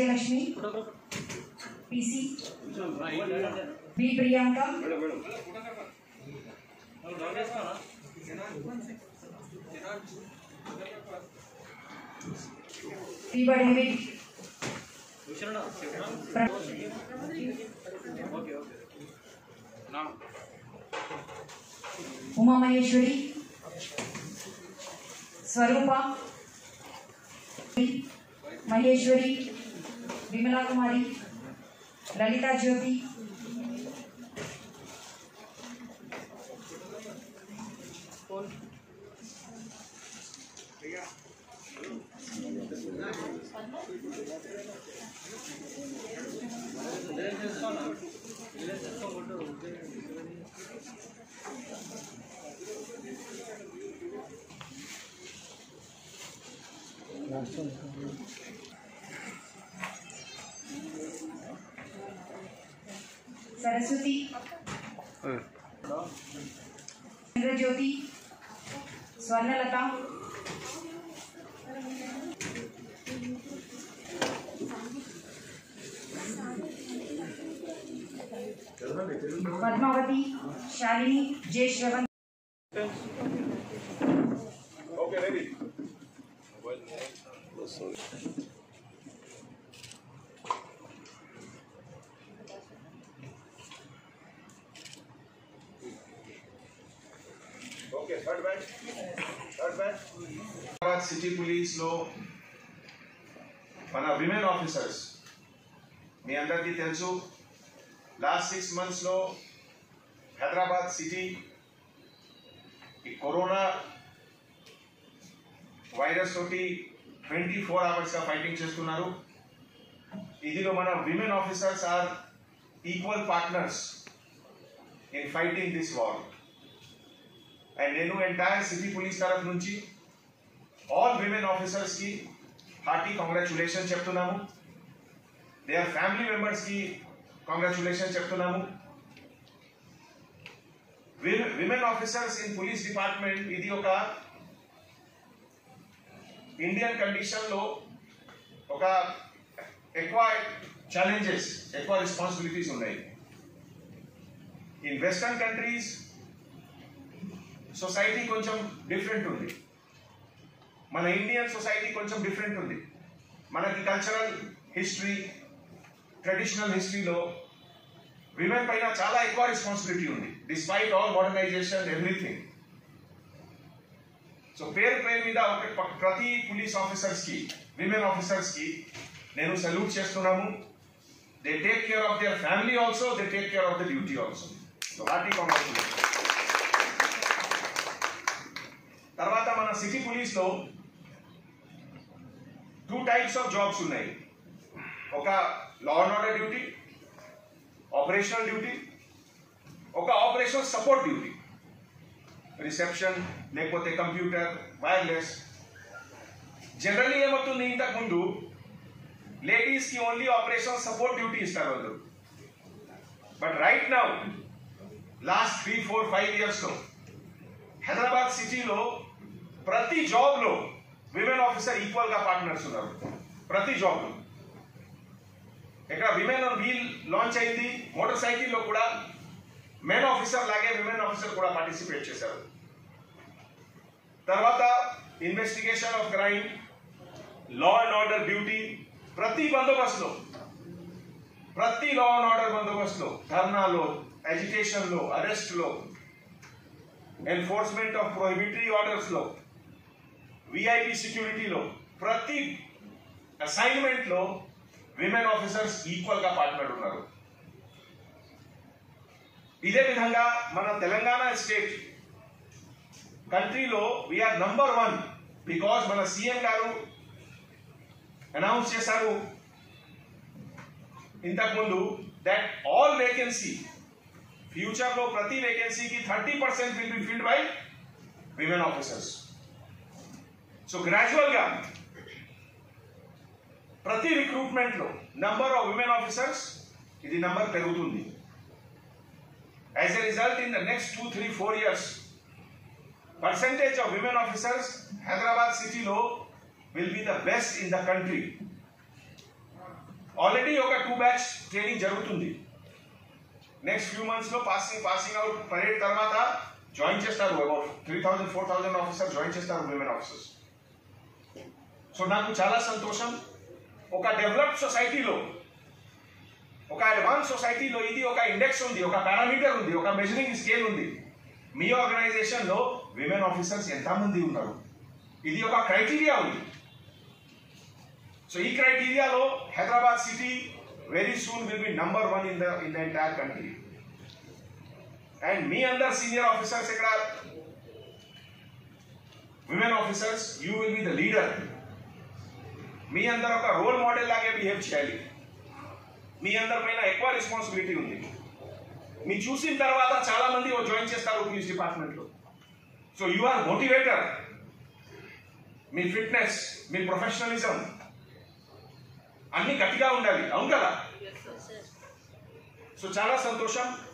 Vijayalakshmi, PC, B Priyanka, पीवा David, Uma Maheshwari, स्वरूपा, महेश्वरी, विमला कुमारी, ललिता ज्योति, सरस्वती, ज्योति, स्वर्णलता, पद्मावती, शालिनी, जय श्रवण। Okay, ready. Okay, third batch. Hyderabad City Police lo mana women officers మీ అందరికీ తెలుసు last 6 months లో Hyderabad city ఈ కరోనా వైరస్ తోటి 24 hours గా ఫైటింగ్ చేస్తున్నారు. ఇదిలో మన women officers are equal partners in fighting this war. And నేను ఎంటైర్ సిటీ పోలీస్ తరఫు నుంచి ఆల్ విమెన్ ఆఫీసర్స్ కి హార్టీ కంగ్రాచులేషన్ చెప్తున్నాము. దేర్ ఫ్యామిలీ మెంబర్స్ కి కంగ్రాచులేషన్ చెప్తున్నాము. Women officers in police department ఇది ఒక ఇండియన్ కండిషన్ లో ఒక ఎక్కువ ఛాలెంజెస్, ఎక్కువ రెస్పాన్సిబిలిటీస్ ఉన్నాయి. ఇన్ వెస్టర్న్ కంట్రీస్ సొసైటీ కొంచెం డిఫరెంట్ ఉంది, మన ఇండియన్ సొసైటీ కొంచెం డిఫరెంట్ ఉంది. మనకి కల్చరల్ హిస్టరీ, ట్రెడిషనల్ హిస్టరీలో విమెన్ పైన చాలా ఎక్కువ రెస్పాన్సిబిలిటీ ఉంది, despite all modernisation everything. So పేరు మీద ప్రతి పోలీస్ ఆఫీసర్స్ కి, విమెన్ ఆఫీసర్స్ కి నేను సల్యూట్ చేస్తున్నాము. They take care of their family also, they take care of the duty also. So hearty congratulation. తర్వాత మన సిటీ పోలీస్ లో 2 types ఆఫ్ జాబ్స్ ఉన్నాయి. ఒక law and order duty, operational duty, ఒక operational support duty, reception లేకపోతే computer, wireless. Generally ఏమవుతుంది, ఇంతకు ముందు లేడీస్ కి ఓన్లీ ఆపరేషనల్ సపోర్ట్ డ్యూటీ ఇస్తారు వాళ్ళు. But right now last 3, 4, 5 years లో హైదరాబాద్ సిటీలో ప్రతి జాబ్ లో విమెన్ ఆఫీసర్ ఈక్వల్ గా పార్ట్నర్స్ ఉన్నారు. ప్రతి జాబ్ లో ఇక్కడ విమెన్ ఆన్ వీల్ లాంచ్ అయింది. మోటార్ సైకిల్ లో కూడా మెన్ ఆఫీసర్ లాగే విమెన్ ఆఫీసర్ కూడా పార్టిసిపేట్ చేశారు. తర్వాత investigation of crime, law and order duty, ప్రతి బందోబస్తులో, ప్రతి లా అండ్ ఆర్డర్ బందోబస్తులో, ధర్నాలో, ఎడ్యుకేషన్ లో, అరెస్ట్ లో, ఎన్ఫోర్స్మెంట్ ఆఫ్ ప్రొహిబిటరీ ఆర్డర్స్ లో, విఐపి సెక్యూరిటీలో, ప్రతి అసైన్మెంట్ లో విమెన్ ఆఫీసర్స్ ఈక్వల్ గా పార్ట్నర్ ఉన్నారు. ఇదే విధంగా మన తెలంగాణ స్టేట్ కంట్రీలో వీఆర్ నంబర్ 1 బికాస్ మన సీఎం గారు అనౌన్స్ చేశారు ఇంతకుముందు దట్ ఆల్ వేకెన్సీ ఫ్యూచర్ లో ప్రతి వేకెన్సీకి 30% will be filled by women officers. So gradual గా ప్రతి రిక్రూట్మెంట్ లో నంబర్ ఆఫ్ విమెన్ ఆఫీసర్స్ ఇది నంబర్ పెరుగుతుంది. As a result in the next 2, 3, 4 years percentage of women officers Hyderabad city lo will be the best in the country. Already ఒక 2 batch training జరుగుతుంది. Next few months లో passing out parade తర్వాత join చేస్తారు. About 3000-4000 officers join చేస్తారు, women officers. So నాకు చాలా సంతోషం. ఒక డెవలప్డ్ సొసైటీలో, ఒక అడ్వాన్స్ సొసైటీలో ఇది ఒక ఇండెక్స్ ఉంది, ఒక పారామీటర్ ఉంది, ఒక మెజరింగ్ స్కేల్ ఉంది. మీ ఆర్గనైజేషన్ లో విమెన్ ఆఫీసర్స్ ఎంతమంది ఉన్నారు, ఇది ఒక క్రైటీరియా ఉంది. సో ఈ క్రైటీరియాలో Hyderabad city very soon will be number 1 in the entire country. And మీ అందరు సీనియర్ ఆఫీసర్స్ ఇక్కడ women officers, you will be the leader. మీ అందరు ఒక రోల్ మోడల్ లాగే బిహేవ్ చేయాలి. మీ అందరి పైన ఎక్కువ రెస్పాన్సిబిలిటీ ఉంది. మీ చూసిన తర్వాత చాలా మంది జాయిన్ చేస్తారు పోలీస్ డిపార్ట్మెంట్ లో. So you are motivator. మీ ఫిట్నెస్, మీ ప్రొఫెషనలిజం అన్ని గట్టిగా ఉండాలి. అవును కదా? సో చాలా సంతోషం.